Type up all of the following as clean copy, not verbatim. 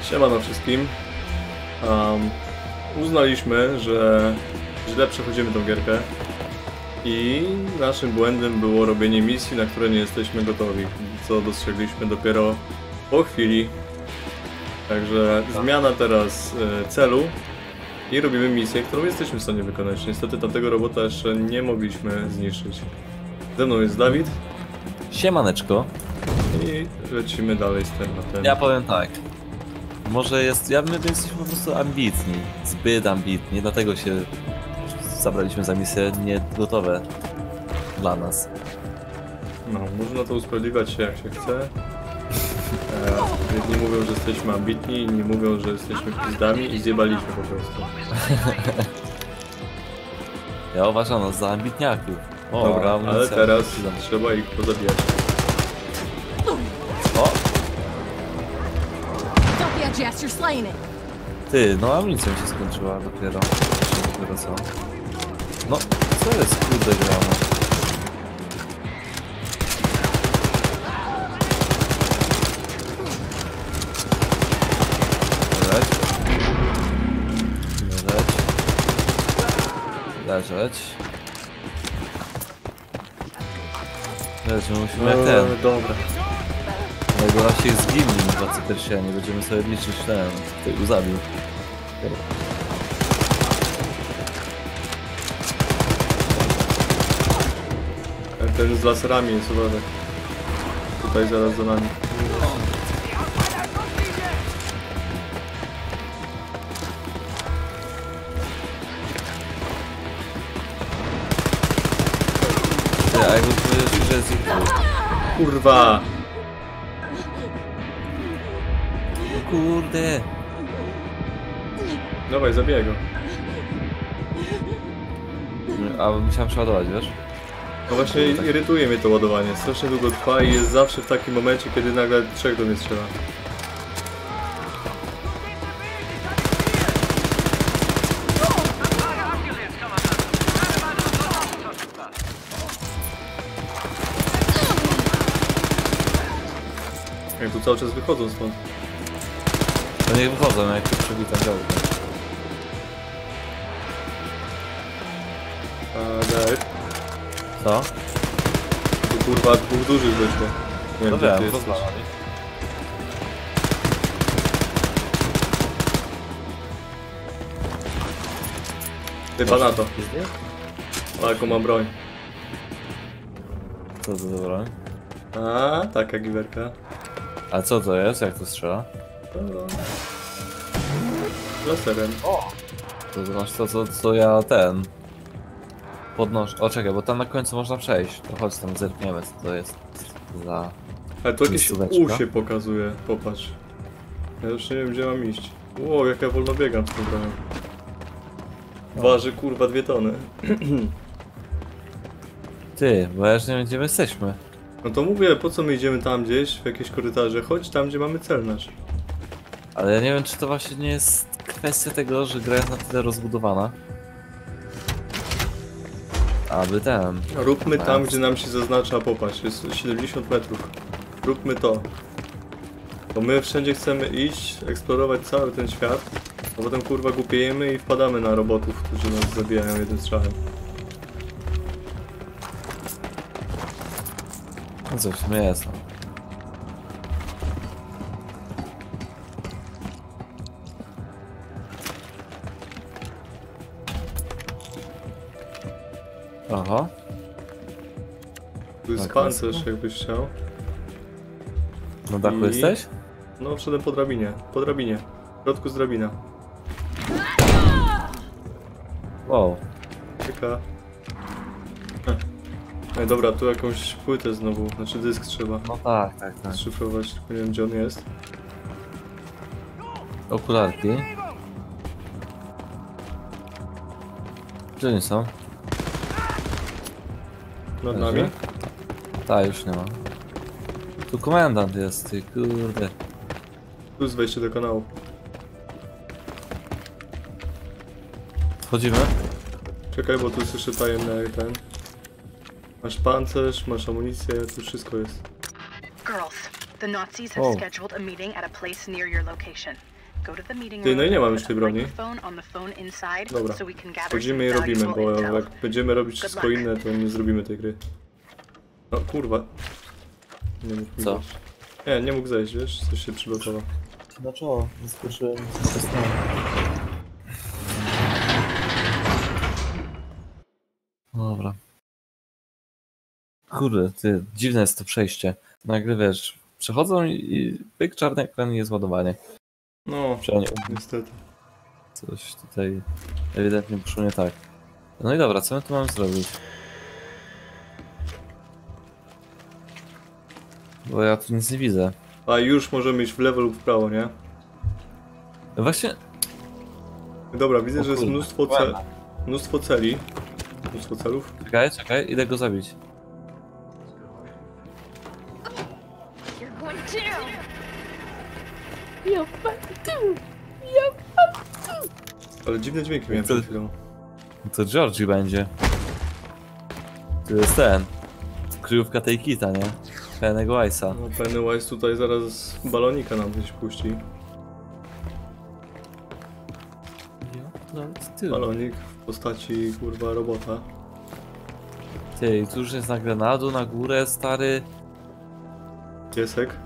Siemano wszystkim. Uznaliśmy, że źle przechodzimy tą gierkę i naszym błędem było robienie misji, na które nie jesteśmy gotowi, co dostrzegliśmy dopiero po chwili. Także zmiana teraz celu i robimy misję, którą jesteśmy w stanie wykonać. Niestety tamtego robota jeszcze nie mogliśmy zniszczyć. Ze mną jest Dawid. Siemaneczko. I lecimy dalej z tematem. Ja powiem tak. Może jest... my jesteśmy po prostu ambitni. Zbyt ambitni, dlatego się zabraliśmy za misje nie gotowe dla nas. No, można to usprawiedliwiać się jak się chce. Jedni mówią, że jesteśmy ambitni, inni mówią, że jesteśmy pizdami i zjebaliśmy po prostu. Ja uważam nas za ambitniaków. O, dobra, ale teraz trzeba ich pozabijać. O! Jess, you're slaying it. Ty, no amunicja mi się skończyła dopiero. Dopiero co? No, co jest kurde grane? Leżeć. Musimy jak ten. Dobra. Najgorzej się zginął w Cypersianie, będziemy sobie liczyć ten, kto go zabił. Ten z laserami jest, uważaj. Tutaj zaraz za nami. A jakby powiedział, że jest ich kurwa! Kurde! Dawaj, zabijaj go. A musiałem przeładować, wiesz? No właśnie irytuje mnie to ładowanie. Strasznie długo trwa i jest zawsze w takim momencie, kiedy nagle trzech do mnie strzela. Jak tu cały czas wychodzą stąd. To niech wychodzą, jak tu przebitam działkę. Daj. Co? Tu kurwa dwóch dużych wyszło. Nie wiem, gdzie ty jesteś. Typa na to. Taką mam broń. Co to za broń? A, taka giwerka. A co to jest? Jak to strzela? Laserem. O! To masz to, co ja ten... podnoszę. O, czekaj, bo tam na końcu można przejść. To chodź tam, zerkniemy, co to jest za... Ale to jakieś U się pokazuje, popatrz. Ja już nie wiem, gdzie mam iść. Wow, jak ja wolno biegam z tym bronią. Waży kurwa 2 tony. Ty, bo ja już nie wiem, gdzie my jesteśmy. No to mówię, po co my idziemy tam gdzieś, w jakieś korytarze? Chodź tam, gdzie mamy cel nasz. Ale ja nie wiem, czy to właśnie nie jest kwestia tego, że gra jest na tyle rozbudowana. Aby ten... Róbmy tam, gdzie nam się zaznacza, popatrz, jest 70 metrów. Róbmy to. Bo my wszędzie chcemy iść, eksplorować cały ten świat, a potem kurwa głupiejemy i wpadamy na robotów, którzy nas zabijają jednym strzałem. No coś, no jest. Aha. Tu jest Tak, pancerz, jakbyś chciał. Na dachu jesteś? No, wszedłem po drabinie. Po drabinie. W środku z drabina. Wow. Czeka. Ej, dobra, tu jakąś płytę znowu, znaczy dysk trzeba No tak. szyfrować, nie wiem gdzie on jest. Okularki. Gdzie oni są? Nad nami? Tak, już nie ma. Tu komendant jest, ty kurde. Tu jest wejście do kanału. Wchodzimy? Czekaj, bo tu jest jeszcze tajemny ten. Masz pancerz, masz amunicję, tu wszystko jest. Girls, the Nazis have scheduled a meeting at a place near your location. Ty, no i nie mam już tej broni. Dobra, chodzimy i robimy, bo jak będziemy robić wszystko inne, to nie zrobimy tej gry. No kurwa. Nie mógł Co? zejść. Nie mógł zejść, wiesz? Coś się przygotował. Na czoło, zaskoczyłem. Dobra. Kurde, ty, dziwne jest to przejście. Nagle wiesz, przechodzą i pyk, czarny ekran i jest ładowanie. No, Przynajmniej niestety. coś tutaj ewidentnie poszło nie tak. No i dobra, co my tu mamy zrobić? Bo ja tu nic nie widzę. A już możemy iść w lewo lub w prawo, nie? No właśnie... Dobra, widzę, O że jest kurde, mnóstwo celi. Mnóstwo celów. Czekaj, idę go zabić. You're going down. Ale dziwne dźwięki miałem Co? przed chwilą. To Georgie będzie. Tu jest ten. Kryjówka tej kita, nie? Pennego Ice'a. No, Pennywise tutaj zaraz balonika nam gdzieś puści. Balonik w postaci kurwa robota. Ty, tu już jest nagle na dół, na górę, stary. Piesek.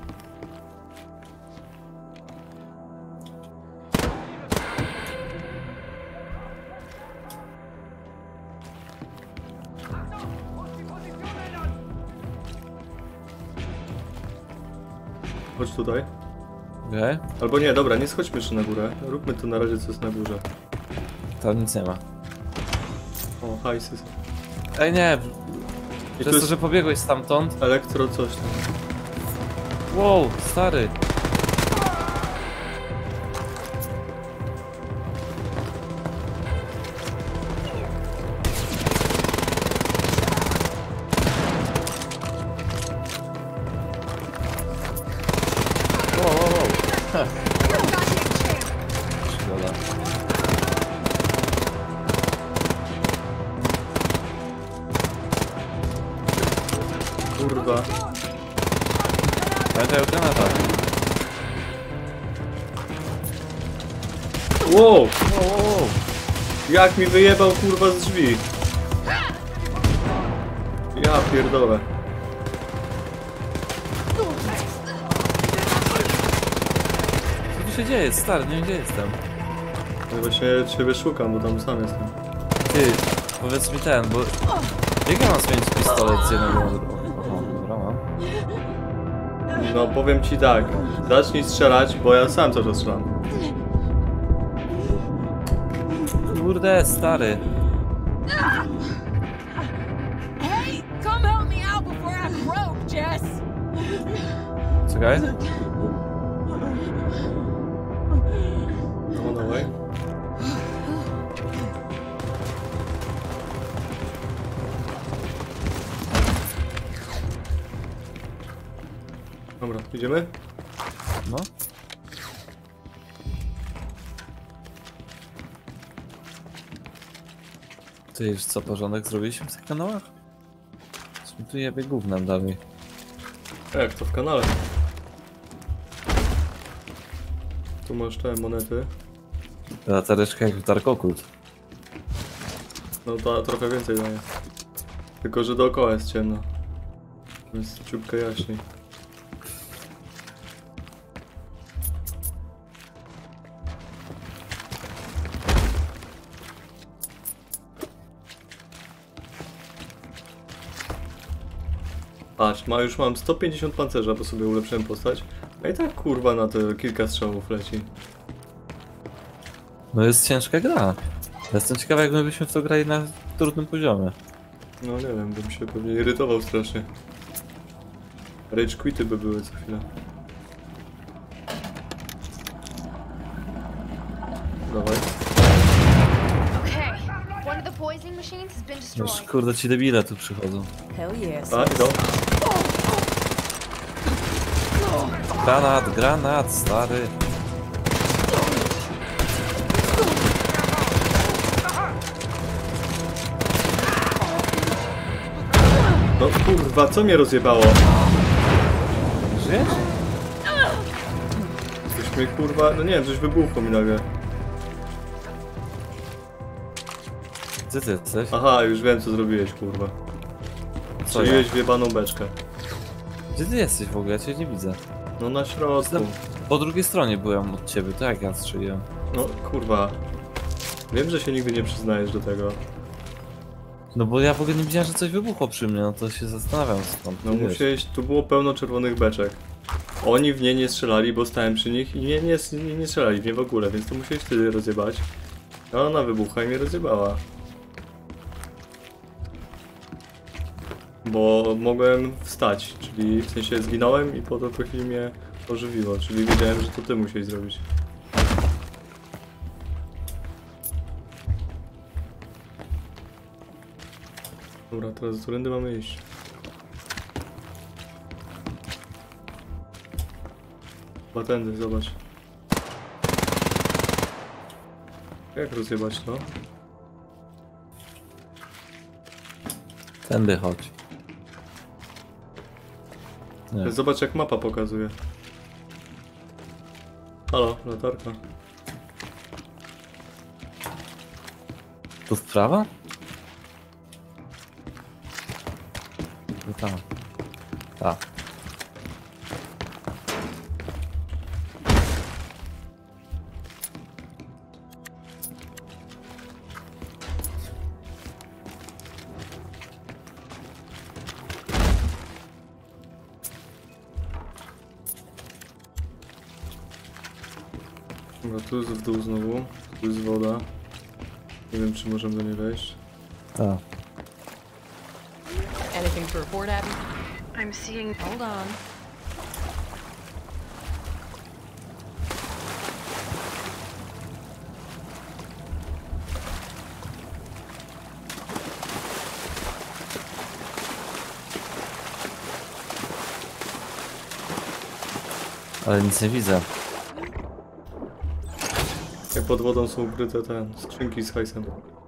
Chodź tutaj. Okej? Albo nie, dobra, nie schodźmy jeszcze na górę. Róbmy to na razie, co jest na górze. Tam nic nie ma. O, hajsy. Ej, nie! I tu Przez to, jest że pobiegłeś stamtąd. elektro coś tam. Wow, stary! Wow. You're a goddamn champ. Szkoda. Kurwa. Pamiętaj o granatach. Wow! Wow. Jak mi wyjebał kurwa z drzwi. Ja pierdolę. Co tu się dzieje, stary? Nie wiem, gdzie jestem. Ja właśnie ciebie szukam, bo tam sam jestem. Ty, powiedz mi ten, bo... Jak ja mam zmienić pistolet z jednego na drugą? Aha, dobra, mam. No powiem ci tak. Zacznij strzelać, bo ja sam cały czas strzelam. Kurde, stary. Hey, come help me out before I broke, Jess. Czekaj. No dawaj. Dobra, idziemy? No. Ty już co, porządek zrobiliśmy w tych kanałach? Coś mi tu jebie gównem dalej. Jak to w kanale? Tu masz te monety. Latareczka jak w Dark Occult. No to trochę więcej daje. Tylko, że dookoła jest ciemno. Więc ciupkę jaśniej. Patrz, już mam 150 pancerza, bo sobie ulepszyłem postać. A i tak kurwa na te kilka strzałów leci. No jest ciężka gra. Jestem ciekawy, jak my byśmy w to grali na trudnym poziomie. No nie wiem, bym się pewnie irytował strasznie. Rage quity by były co chwilę. Dawaj. Okay, one of the poisoning machines has been Już destroyed. kurde ci debile tu przychodzą. Hell yes. A, idą. Granat, stary. No kurwa, co mnie rozjebało? Żyjesz? Coś mnie kurwa, no nie wiem, coś wybuchło mi nagle. Gdzie ty jesteś? Aha, już wiem co zrobiłeś kurwa. Co ja? Strzeliłeś w jebaną beczkę. Gdzie ty jesteś w ogóle? Ja cię nie widzę. No na środku. Po drugiej stronie byłem od ciebie, to jak ja strzeliłem? No kurwa. Wiem, że się nigdy nie przyznajesz do tego. No bo ja w ogóle nie widziałem, że coś wybuchło przy mnie, no to się zastanawiam skąd. No ty wiesz. musiałeś, tu było pełno czerwonych beczek. Oni w nie nie strzelali, bo stałem przy nich i nie strzelali w nie w ogóle, więc to musiałeś wtedy rozjebać. A ona wybuchła i mnie rozjebała. Bo mogłem wstać, czyli w sensie zginąłem i potem po chwili mnie ożywiło, czyli wiedziałem, że to ty musiałeś zrobić. Dobra, teraz do którędy mamy iść? Chyba tędy, zobacz. Jak rozjebać to? Tędy chodź. Nie. Zobacz jak mapa pokazuje. Halo, latarka. Tu w prawo? No tam. Tak. Dobra, tu jest w dół znowu. Tu jest woda. Nie wiem czy możemy do niej wejść. Tak. Anything to report, Abby? I'm seeing. Hold on. Ale nic nie widzę. Jak pod wodą są ukryte te skrzynki z hajsem.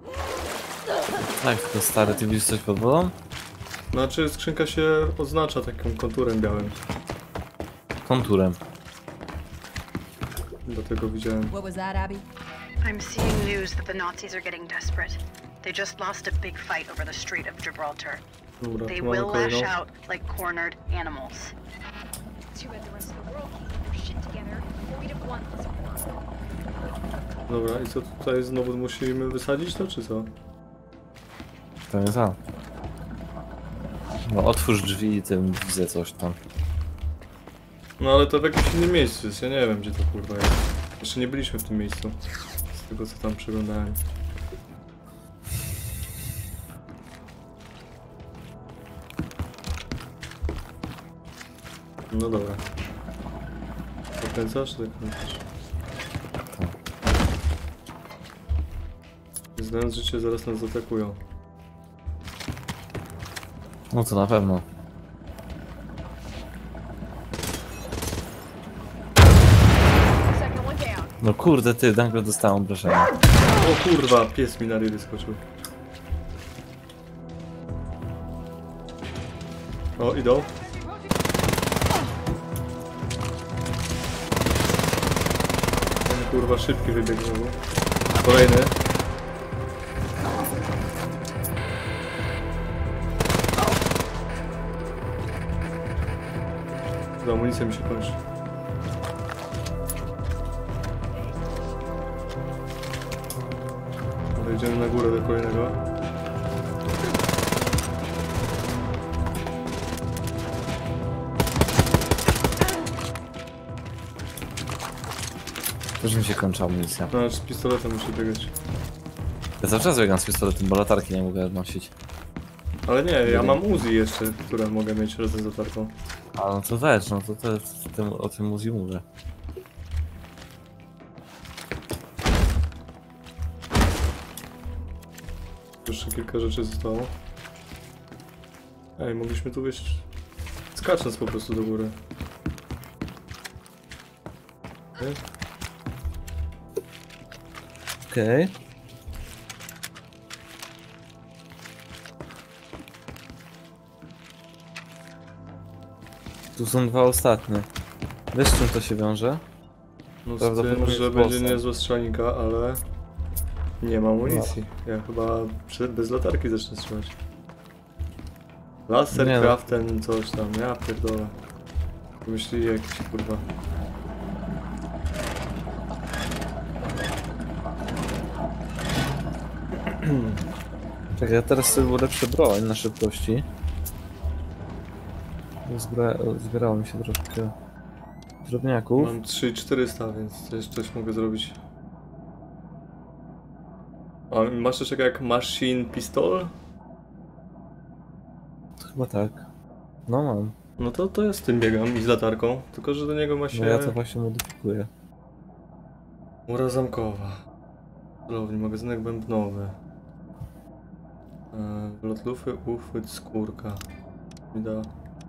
Tak, tylko stary, ty widzisz coś pod wodą? Znaczy skrzynka się oznacza takim konturem białym. Konturem. Dlatego widziałem. What was that, Abby? I'm seeing news that the Nazis are getting desperate. They just lost a big fight over the Strait of Gibraltar. Dobra, They tu mamy will lash kolejną. out like cornered animals. Too bad the rest of the world can't get their shit together. We'd have won this war. Dobra, i co tutaj znowu musimy wysadzić to, czy co? To nie tam. No otwórz drzwi i tym widzę coś tam. No ale to w jakimś innym miejscu jest, ja nie wiem gdzie to kurwa jest. Jeszcze nie byliśmy w tym miejscu. Z tego co tam przeglądałem. No dobra. Zakręcasz? Zakręcasz. Znając życie zaraz nas zaatakują. No to na pewno. Second one down. No kurde ty, nagle dostałem obrażenia. O kurwa, pies mi na ryby skoczył. O, idą. Ten kurwa szybki wybieg znowu. Kolejny. Za amunicja mi się kończy. Wejdziemy na górę do kolejnego. Też mi się kończy amunicja. No, z pistoletem muszę biegać. Ja cały czas biegam z pistoletem, bo latarki nie mogę nosić. Ale nie, ja mam Uzi jeszcze, które mogę mieć razem z latarką. A no to weź, no to o tym muzeum mówię. Jeszcze kilka rzeczy zostało. Ej, mogliśmy tu wyjść skacząc po prostu do góry. Nie? Okej. Tu są dwa ostatnie. Wiesz z czym to się wiąże? No z Prawdopodobnie tym, że jest będzie bossem. niezła strzelnika, ale nie ma amunicji. Ja chyba bez latarki zacznę strzelać. Nie no. Lasercraften, coś tam, ja pierdolę. Myśli jakiś kurwa. Czekaj, ja teraz sobie ulepszę broń na szybkości. Zbierało mi się troszkę drobniaków. Mam 3400, więc też coś mogę zrobić. A masz coś takiego jak machine pistol? Chyba tak. No mam. No to ja z tym biegam i z latarką, tylko że do niego ma się... No ja to właśnie modyfikuję. Mura zamkowa. Celownik, magazynek bębnowy. Wlot lufy, uchwyt, skórka. Mi da...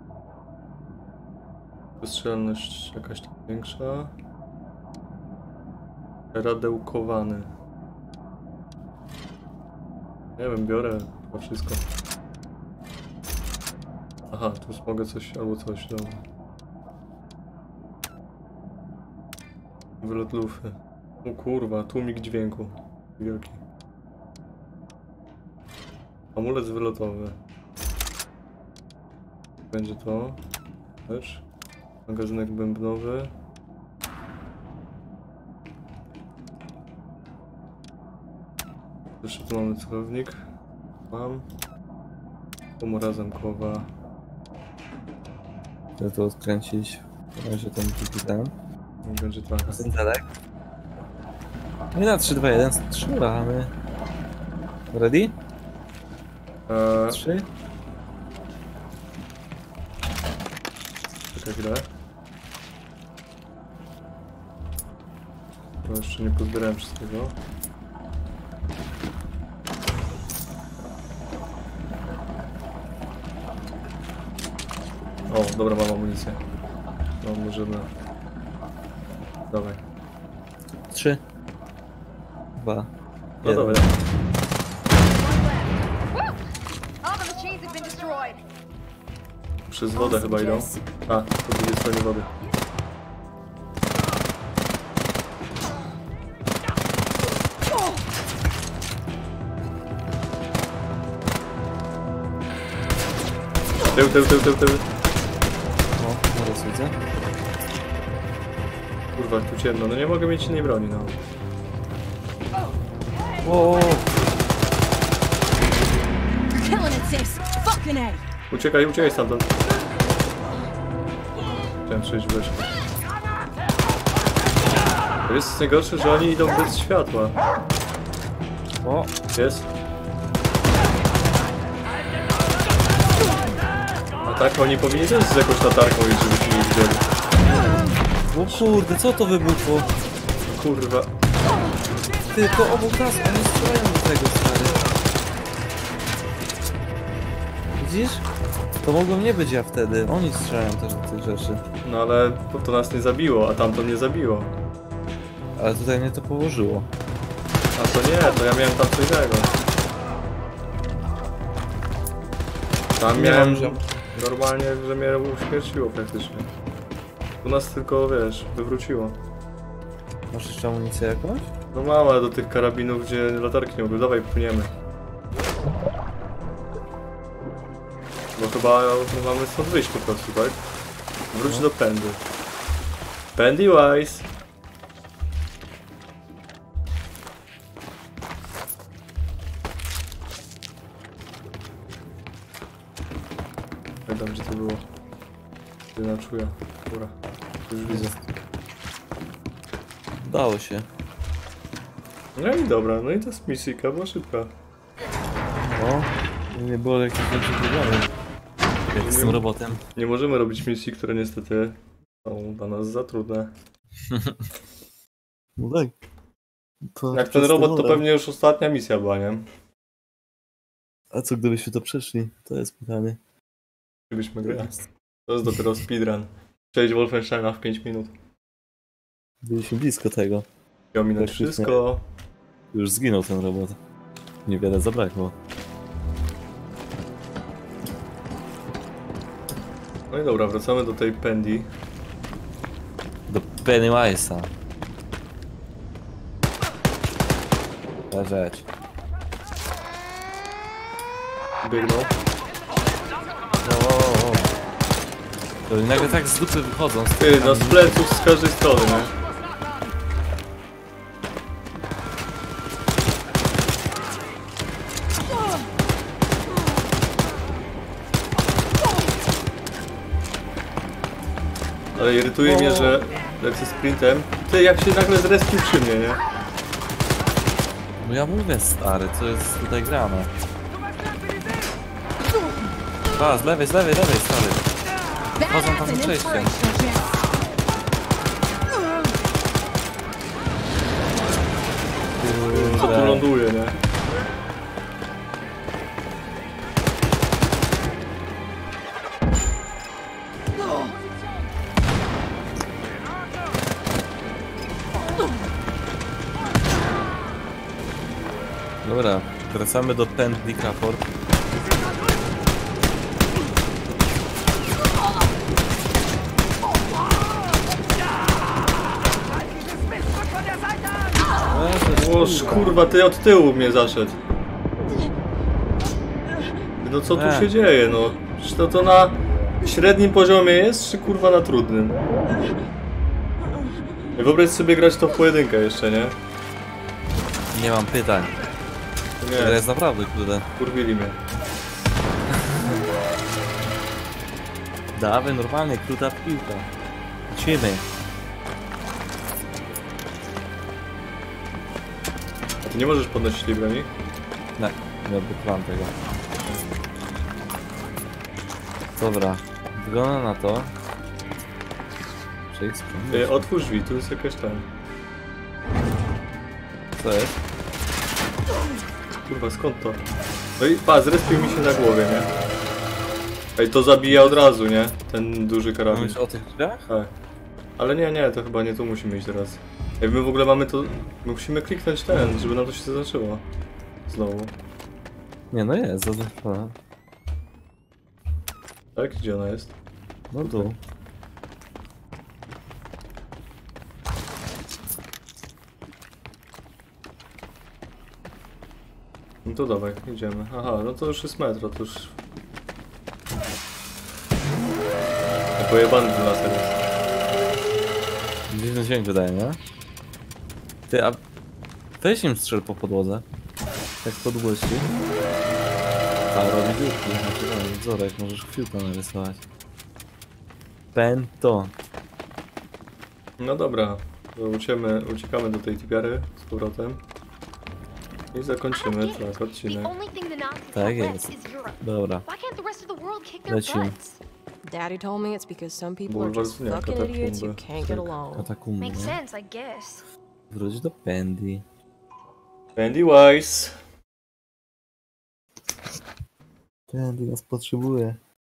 Wystrzelność jakaś tam większa. Radełkowany. Nie wiem, biorę chyba wszystko. Aha, tu mogę coś albo coś, dobra. Wylot lufy. O kurwa, tłumik dźwięku. Wielki. Amulet wylotowy. Będzie to. Też. Magazynek bębnowy. Jeszcze tu mamy celownik. Mam. Komora zamkowa. Chcę to odkręcić. Na razie ten drugi tam. Będzie tak. Syntelek. No i na 3, 2, 1 strzelamy. Ready? 3. Czekaj chwilę. To jeszcze nie pozbierałem wszystkiego. O, dobra, mam amunicję. No, możemy... Dawaj. 3. 2. Gotowe. Woo! All the machines have been destroyed. Przez wodę chyba idą. A, po drugiej stronie wody. Tył. No, teraz widzę. Kurwa, tu ciemno. No nie mogę mieć innej broni, no. O, Killing it, sis. Fucking A. Uciekaj stamtąd. Chciałem przejść w lesie. To jest najgorsze, że oni idą bez światła. o, Jest. A tak oni powinni też z jakąś latarką iść, żebyśmy nie widzieli. o kurde, co to wybuchło? Kurwa. Ty, to obok nas, oni strzelają do tego, stary. Widzisz? To mogło nie być ja wtedy, oni strzelają też do tych rzeczy. No ale to nas nie zabiło, a tamto nie zabiło. Ale tutaj mnie to położyło. A to nie, to ja miałem tam co innego. Tam Nie miałem mam, że- normalnie, że mnie uśmierciło praktycznie. U nas tylko, wiesz, wywróciło. Masz jeszcze amunicję jakąś? No mam, ale do tych karabinów, gdzie latarki nie mogły. Dawaj, płyniemy. Bo chyba mamy stąd wyjść po prostu, tak? Wróć do Pendy. Pennywise! Pamiętam, gdzie to było. Gdzie na czuja. Dobra, już widzę. Udało się. No i dobra, no i to jest misyjka, była szybka. No, nie było jakichś większych problemów. Jak z tym robotem. Nie możemy robić misji, które niestety są dla nas za trudne. No tak. To Jak ten robot, to pewnie już ostatnia misja była, nie? A co gdybyśmy to przeszli? To jest pytanie. Gdybyśmy grali. To jest dopiero speedrun. Przejść Wolfensteina w 5 minut. Byliśmy blisko tego. I ominąć Praktycznie. wszystko. Już zginął ten robot. Niewiele zabrakło. No i dobra, wracamy do tej Pendy. Do Pennywise'a. Leżeć. Biegną. O. To oni nagle tak z dupy wychodzą. Ty, no z pleców z każdej strony, nie? Ale irytuje mnie, że lecę sprintem. Ty, jak się nagle zrespił przy mnie, nie? No ja mówię, stary, co jest tutaj grane. A, z lewej, stary. Chodzą tam za przejściem. Co tu ląduje, nie? Dobra, wracamy do Pendley Crawford. Łoż, kurwa, ty od tyłu mnie zaszedł. No co tu się dzieje, no? Czy to na średnim poziomie jest, czy kurwa na trudnym? Wyobraź sobie grać to w pojedynkę jeszcze, nie? Nie mam pytań. To Nie, jest naprawdę, kurde. kurwili mnie. Dawaj, normalnie, kruta piłka. Lecimy. Nie możesz podnosić tej broni? Nie, nie oblokowałem tego. Dobra, wygląda na to. Przejdź spróbuj. Otwórz drzwi, tu jest jakaś tam. Co jest? Kurwa, skąd to? No i pa, zrespił mi się na głowie, nie? Ej, to zabija od razu, nie? Ten duży karabin. Mówisz o tych drzwiach? Tak. Ale nie, to chyba nie tu musimy iść teraz. Ej, my w ogóle mamy to... My musimy kliknąć ten, żeby nam to się zaznaczyło. Znowu. Nie, no jest, zaznaczona. Tak? Gdzie ona jest? No tu. No to dawaj, idziemy. Aha, no to już jest metro, to już... Pojebany ten laser jest. Dziwny dźwięk wydaje, nie? Ty, a... Weź im strzel po podłodze. Tak z podłości. A, robi dziurki. Znaczy, no, wzorek, możesz chwilkę narysować. Pento. No dobra, to uciekamy do tej tipiary z powrotem. I zakończymy tak odcinek. The only thing the Nazis Tak have jest. left is Europe. Dobra. Why can't the rest of the world kick their Lecimy. butts? Daddy told me it's because some people are Bulwar just dnia, fucking idiots you katakumby. can't get Tak. along. Katakumby, Makes nie? sense, I guess. Wróć do Pendy. Pennywise! Pendy nas potrzebuje.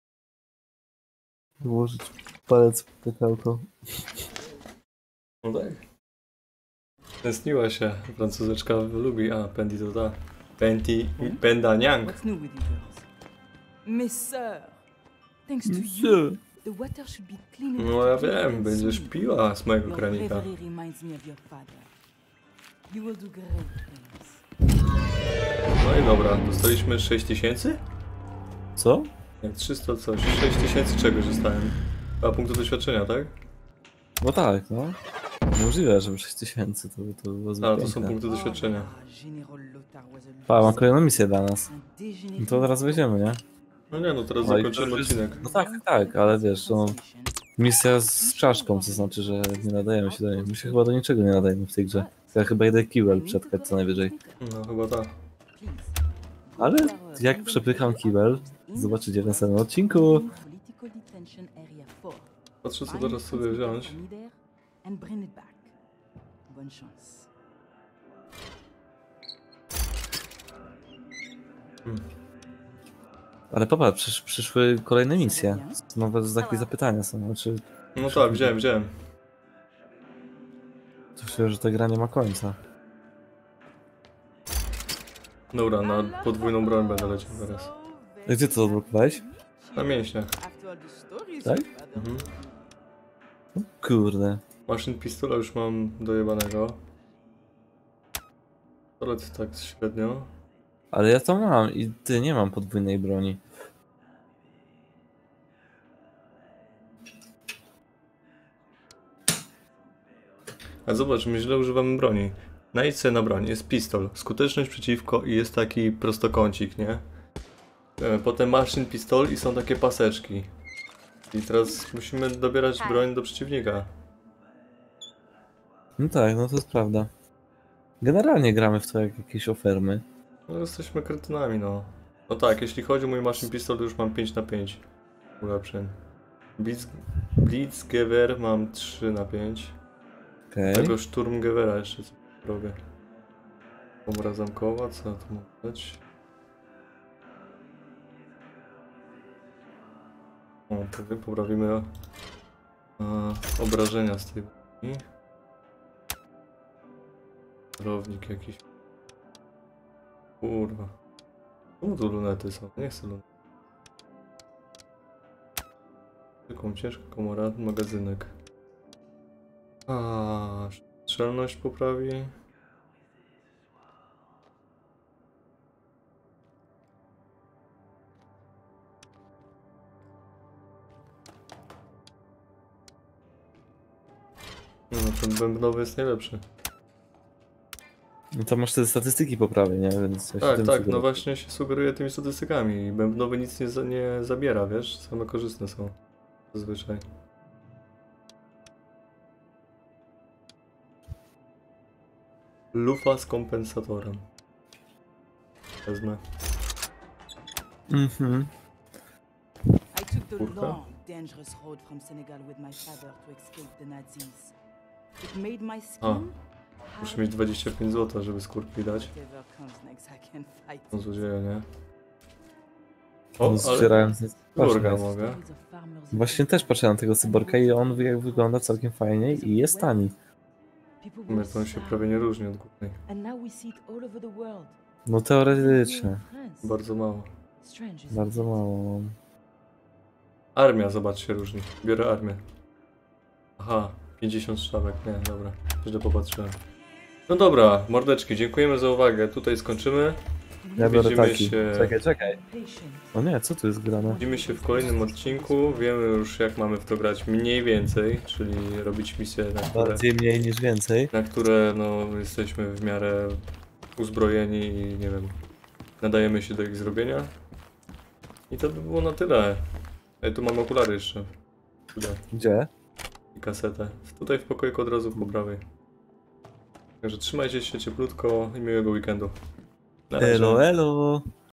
Włożyć palec w pytałko. No tak. Tęskniła się. Francuzeczka lubi. A, Pendi to ta. Penda Niang. What's new with you girls? Mes sœurs, thanks to you, the water should be clean and No ja clean wiem, and będziesz smooth. piła z mojego Your kranika. bravery reminds me of your father. You will do great things. No i dobra, dostaliśmy 6000? Co? Jak 300 coś. 6000 czegoś dostałem. 2 punkty doświadczenia, tak? No tak, no. Możliwe, żeby 6000 to było zbyt A, to są piękne. punkty doświadczenia. General Lothar was a Pa, mam kolejną misję dla nas. un dégénéré No to teraz weźmiemy, nie? No nie, no teraz No i zakończymy to już- odcinek. No tak, ale wiesz, no... Misja z czaszką, to znaczy, że nie nadajemy się do niej. My się chyba do niczego nie nadajemy w tej grze. Ja chyba jedę kibel przetkać co najwyżej. No chyba tak. Ale jak przepycham kibel, zobaczycie w następnym odcinku. Political detention area 4. Patrzę co teraz sobie wziąć. And bring it back. Bonne chance. Ale popatrz, przyszły kolejne misje. Nowe takie zapytania są, znaczy... No tak, wziąłem. To się, że ta gra nie ma końca. Dobra, na podwójną broń będę leciał teraz. A gdzie to odblokowałeś? Na mięśniach. After all the stories Tak? you've had, Mhm. O kurde. Maszyn pistola już mam dojebanego. pistolet tak średnio. Ale ja to mam i ty nie mam podwójnej broni. A zobacz, my źle używamy broni. Najdź sobie na broń, jest pistol, skuteczność przeciwko i jest taki prostokącik, nie? Potem maszyn pistol i są takie paseczki. I teraz musimy dobierać broń do przeciwnika. No tak, no to jest prawda. Generalnie gramy w to jak jakieś ofermy. No jesteśmy kretynami, no. No tak, jeśli chodzi o mój maszyn pistol, to już mam 5 na 5 ulepszeń. Blitzgewehr mam 3 na 5. Okej. Tego Sturmgewehra jeszcze coś robię. Komora zamkowa, co tu mogę dać? O, poprawimy obrażenia z tej broni. Celownik jakiś. Kurwa. Czemu tu lunety są? Nie chcę lunet. Taką ciężka komora, magazynek. Strzelność poprawi. No ten bębnowy jest najlepszy. No to masz te statystyki poprawy, nie? Więc ja się Tak, tym tak, sugeruję. no właśnie się sugeruje tymi statystykami. Bębnowy nic nie zabiera, wiesz? Same korzystne są. Zazwyczaj. Lufa z kompensatorem. Wezmę. Mhm. I took the Kurka. long, dangerous road from Senegal with my father to escape the Nazis. It made my skin Muszę mieć 25 zł, żeby skórki dać. whatever comes next, I can fight. No złodzieja, nie? O, O, ale zbierając Burga Patrz, mogę. Stories of farmers Właśnie też patrzę na tego cyborga i on jak wygląda całkiem fajnie i jest tani. People My were to on się starving, prawie nie różni od głównej. and now we see it all over the world. No teoretycznie. France. Bardzo mało. Strange, isn't Bardzo it? mało mam. Armia, zobacz, się różni. Biorę armię. Aha, 50 sztabek. Nie, dobra. Źle popatrzyłem. No dobra, mordeczki, dziękujemy za uwagę. Tutaj skończymy. Ja biorę Widzimy taki. się- Czekaj. Patient. O nie, co tu jest grane? Widzimy się w kolejnym odcinku. Wiemy już, jak mamy w to grać mniej więcej, czyli robić misje, Bardziej mniej niż więcej. na które no, jesteśmy w miarę uzbrojeni i nie wiem, nadajemy się do ich zrobienia. I to by było na tyle. Ej, tu mamy okulary jeszcze. Tutaj. Gdzie? I kasetę. Tutaj w pokoiku od razu po prawej. Także trzymajcie się cieplutko i miłego weekendu. Na razie. Elo, elo.